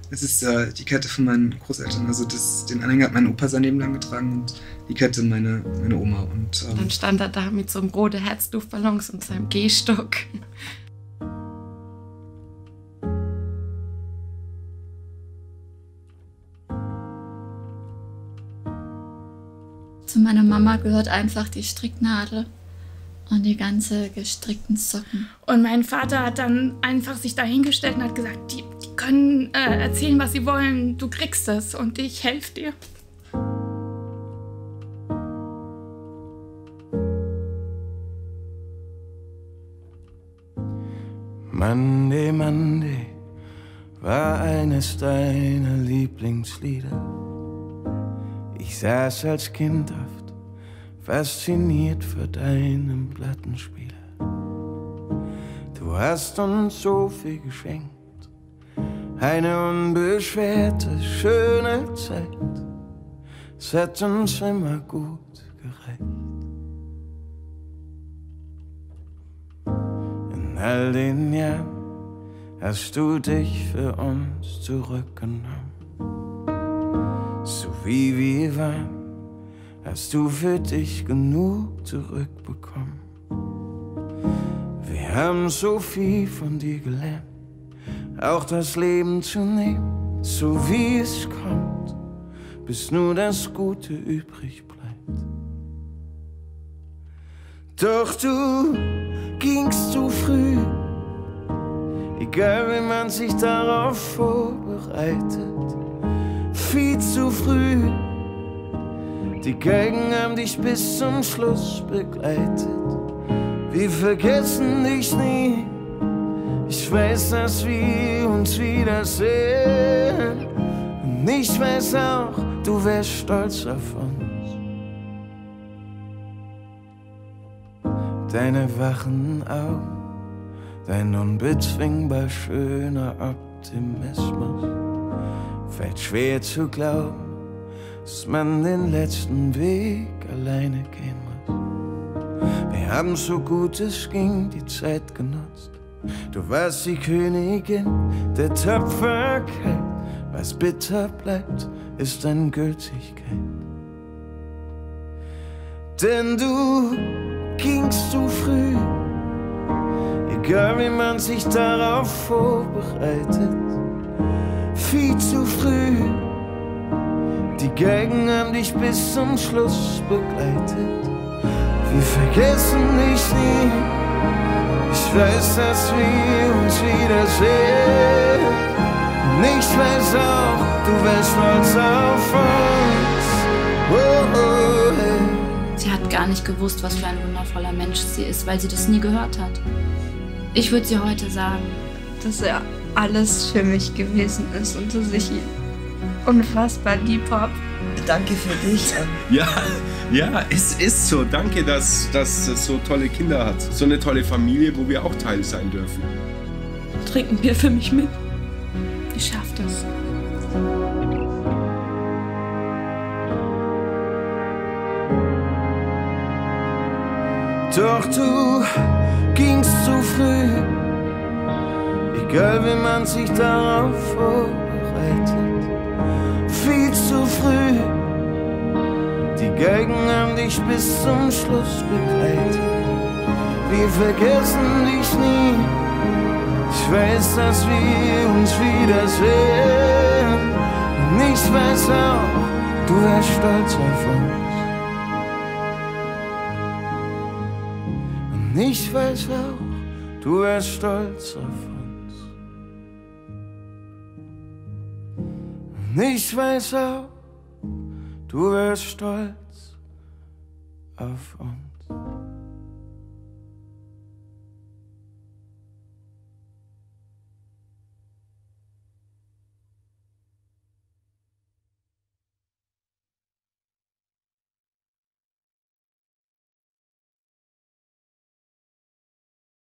Es ist die Kette von meinen Großeltern. Also den Anhänger hat mein Opa sein Leben lang getragen und die Kette meine Oma. Und dann stand er da mit so einem roten Herzluftballons und seinem Gehstock. Zu meiner Mama gehört einfach die Stricknadel und die ganze gestrickten Socken. Und mein Vater hat dann einfach sich dahingestellt und hat gesagt, die können erzählen, was sie wollen, du kriegst es und ich helfe dir. Monday, Monday war eines deiner Lieblingslieder. Ich saß als Kind oft fasziniert vor deinem Plattenspieler. Du hast uns so viel geschenkt, eine unbeschwerte, schöne Zeit. Es hat uns immer gut gereicht. In all den Jahren hast du dich für uns zurückgenommen. So wie wir waren, hast du für dich genug zurückbekommen. Wir haben so viel von dir gelernt, auch das Leben zu nehmen, so wie es kommt, bis nur das Gute übrig bleibt. Doch du gingst zu früh, egal wie man sich darauf vorbereitet. Viel zu früh, die Geigen haben dich bis zum Schluss begleitet. Wir vergessen dich nie, ich weiß, dass wir uns wiedersehen. Und ich weiß auch, du wärst stolz auf uns. Deine wachen Augen, dein unbezwingbar schöner Optimismus. Fällt schwer zu glauben, dass man den letzten Weg alleine gehen muss. Wir haben so gut es ging die Zeit genutzt. Du warst die Königin der Tapferkeit. Was bitter bleibt, ist deine Gültigkeit. Denn du gingst zu früh, egal wie man sich darauf vorbereitet. Viel zu früh, die Geigen haben dich bis zum Schluss begleitet. Wir vergessen dich nie, ich weiß, dass wir uns wiedersehen. Und ich weiß auch, du wärst stolz auf uns. Oh, oh, hey. Sie hat gar nicht gewusst, was für ein wundervoller Mensch sie ist, weil sie das nie gehört hat. Ich würde sie heute sagen, dass er alles für mich gewesen ist und dass ich ihn unfassbar lieb habe. Danke für dich. Ja, es ist so. Danke, dass es so tolle Kinder hat. So eine tolle Familie, wo wir auch Teil sein dürfen. Trinken Bier für mich mit. Ich schaff das. Doch du gingst zu früh, egal wie man sich darauf vorbereitet. Viel zu früh, die Geigen haben dich bis zum Schluss begleitet. Wir vergessen dich nie, ich weiß, dass wir uns wiedersehen. Und ich weiß auch, du wärst stolz auf uns. Und ich weiß auch, du wärst stolz auf uns. Und ich weiß auch, du wärst stolz auf uns.